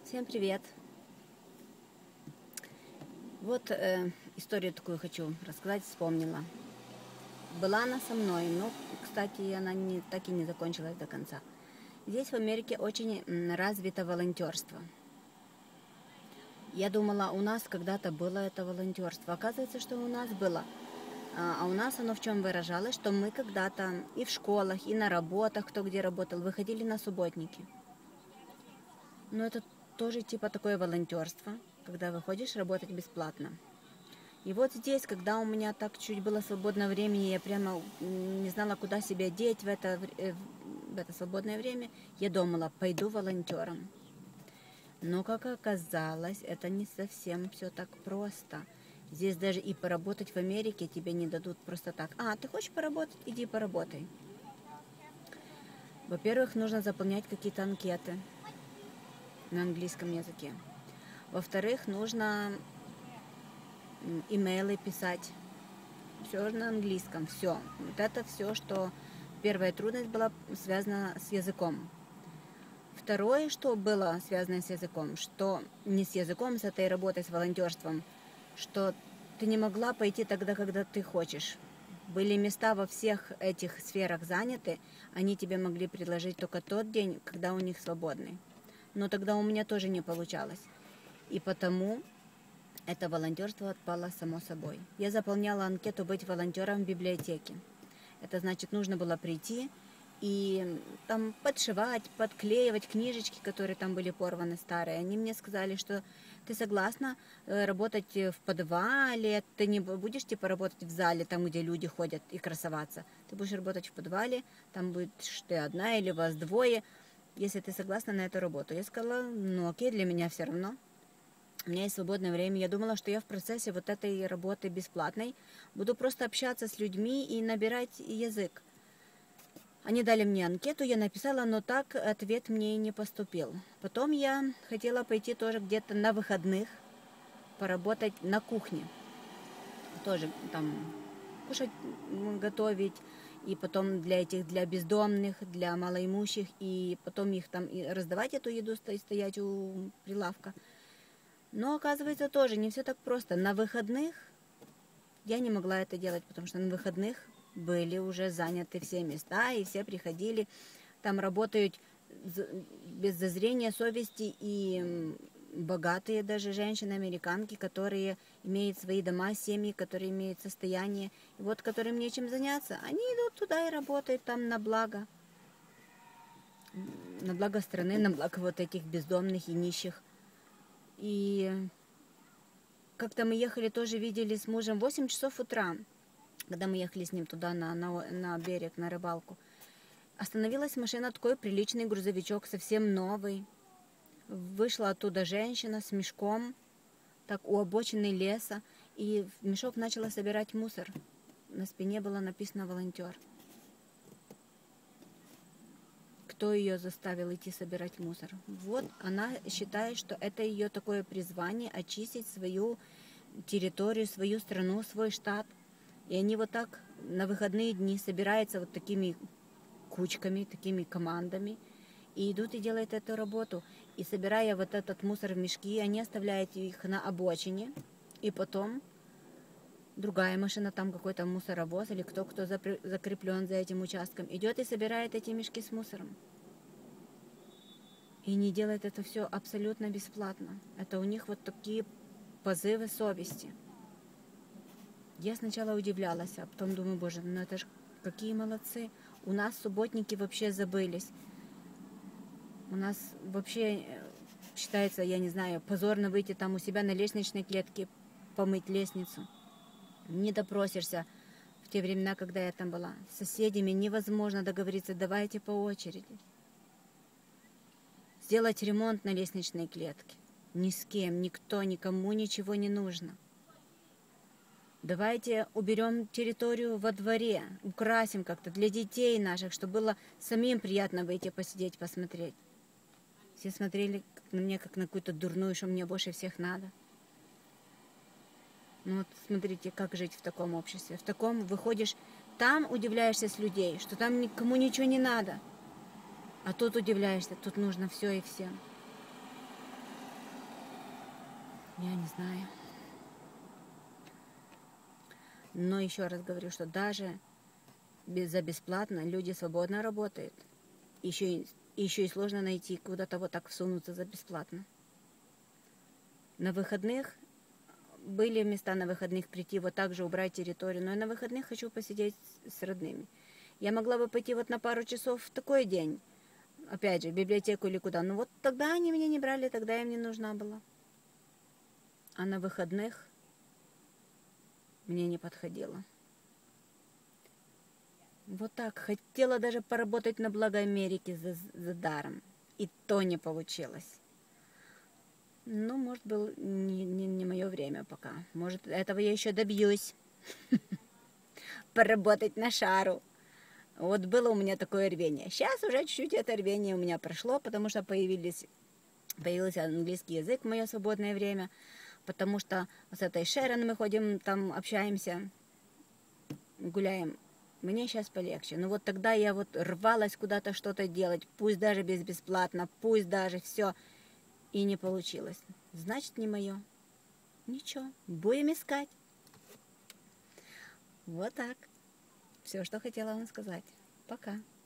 Всем привет! Вот историю такую хочу рассказать, вспомнила. Была она со мной, но, кстати, она так и не закончилась до конца. Здесь в Америке очень развито волонтерство. Я думала, у нас когда-то было это волонтерство. Оказывается, что у нас было. А у нас оно в чем выражалось, что мы когда-то и в школах, и на работах, кто где работал, выходили на субботники. Но это тоже типа такое волонтерство, когда выходишь работать бесплатно. И вот здесь, когда у меня так чуть было свободного времени, я прямо не знала, куда себя деть в это свободное время, я думала, пойду волонтером. Но, как оказалось, это не совсем все так просто. Здесь даже и поработать в Америке тебе не дадут просто так. Ты хочешь поработать? Иди поработай. Во-первых, нужно заполнять какие-то анкеты на английском языке. Во-вторых, нужно имейлы писать. Все на английском, все. Вот это все, что первая трудность была связана с языком. Второе, что было связано с языком, что не с языком, с этой работой, с волонтерством, что ты не могла пойти тогда, когда ты хочешь. Были места во всех этих сферах заняты, они тебе могли предложить только тот день, когда у них свободный. Но тогда у меня тоже не получалось. И потому это волонтерство отпало само собой. Я заполняла анкету быть волонтером в библиотеке. Это значит, нужно было прийти и там подшивать, подклеивать книжечки, которые там были порваны старые. Они мне сказали, что ты согласна работать в подвале, ты не будешь типа работать в зале, там, где люди ходят и красоваться. Ты будешь работать в подвале, там будешь ты одна или вас двое, если ты согласна на эту работу. Я сказала, окей, для меня все равно. У меня есть свободное время. Я думала, что я в процессе вот этой работы бесплатной буду просто общаться с людьми и набирать язык. Они дали мне анкету, я написала, но так ответ мне и не поступил. Потом я хотела пойти тоже где-то на выходных поработать на кухне. Тоже там кушать, готовить, и потом для бездомных, для малоимущих, и потом их там и раздавать эту еду, стоять у прилавка. Но, оказывается, тоже не все так просто. На выходных я не могла это делать, потому что на выходных были уже заняты все места, и все приходили. Там работают без зазрения совести и богатые даже женщины-американки, которые имеют свои дома, семьи, которые имеют состояние, и вот которым нечем заняться. Они идут туда и работают там на благо страны, на благо вот этих бездомных и нищих. И как-то мы ехали, тоже видели с мужем 8 часов утра, когда мы ехали с ним туда на берег, на рыбалку. Остановилась машина, такой приличный грузовичок, совсем новый. Вышла оттуда женщина с мешком, так у обочины леса, и в мешок начала собирать мусор. На спине было написано «волонтер». Кто ее заставил идти собирать мусор? Вот она считает, что это ее такое призвание очистить свою территорию, свою страну, свой штат. И они вот так на выходные дни собираются вот такими кучками, такими командами и идут и делают эту работу. И собирая вот этот мусор в мешки, они оставляют их на обочине, и потом другая машина, там какой-то мусоровоз или кто закреплен за этим участком, идет и собирает эти мешки с мусором. И не делает это все абсолютно бесплатно. Это у них вот такие позывы совести. Я сначала удивлялась, а потом думаю, боже, это ж какие молодцы. У нас субботники вообще забылись. У нас вообще считается, я не знаю, позорно выйти там у себя на лестничной клетке, помыть лестницу. Не допросишься. В те времена, когда я там была, с соседями невозможно договориться, давайте по очереди. Сделать ремонт на лестничной клетке. Ни с кем, никто, никому ничего не нужно. Давайте уберем территорию во дворе, украсим как-то для детей наших, чтобы было самим приятно выйти посидеть, посмотреть. Все смотрели на меня как на какую-то дурную, что мне больше всех надо. Вот смотрите, как жить в таком обществе. В таком выходишь, там удивляешься с людей, что там никому ничего не надо. А тут удивляешься, тут нужно все и всем. Я не знаю. Но еще раз говорю, что даже за бесплатно люди свободно работают. Еще и сложно найти куда-то вот так всунуться за бесплатно. На выходных были места на выходных прийти, вот так же убрать территорию, но я на выходных хочу посидеть с родными. Я могла бы пойти вот на пару часов в такой день, опять же, в библиотеку или куда, но вот тогда они меня не брали, тогда я им не нужна была. А на выходных мне не подходило. Вот так. Хотела даже поработать на благо Америки за даром. И то не получилось. Ну, может, было не мое время пока. Может, этого я еще добьюсь. Поработать на шару. Вот было у меня такое рвение. Сейчас уже чуть-чуть это рвение у меня прошло, потому что появился английский язык в мое свободное время. Потому что с этой Шерон мы ходим, там общаемся, гуляем. Мне сейчас полегче. Но вот тогда я вот рвалась куда-то что-то делать, пусть даже бесплатно, пусть даже все. И не получилось. Значит, не мое. Ничего, будем искать. Вот так. Все, что хотела вам сказать. Пока.